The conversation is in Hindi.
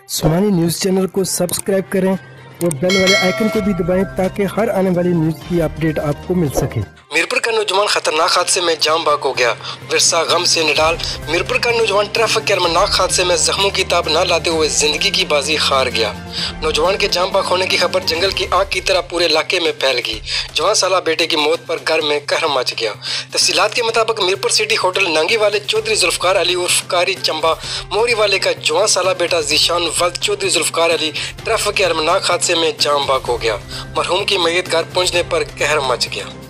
सुमानी न्यूज़ चैनल को सब्सक्राइब करें और बेल वाले आइकन को भी दबाएं ताकि हर आने वाली न्यूज़ की अपडेट आपको मिल सके। मीरपुर का नौजवान खतरनाक हादसे में जाम बाग हो गया। विरसा गम से निडाल। मीरपुर का नौजवान ट्रैफिक के अरमनाक हादसे में जख्मों की ताब न लाते हुए जिंदगी की बाजी हार गया। नौजवान के जाम बाग होने की खबर जंगल की आग की तरह पूरे इलाके में फैल गई। जवान साला बेटे की मौत पर घर में कहर मच गया। तफसीलात के मुताबिक मीरपुर सिटी होटल नांगी वाले चौधरी जुल्फकार अली उर्फ कारी चंबा मोरी वाले का जवान साला बेटा जीशान वल्द चौधरी जुल्फकार अली ट्रैफिक के अरमनाक हादसे में जाम बाग हो गया। मरहूम की मैयत घर पहुंचने पर कहर मच गया।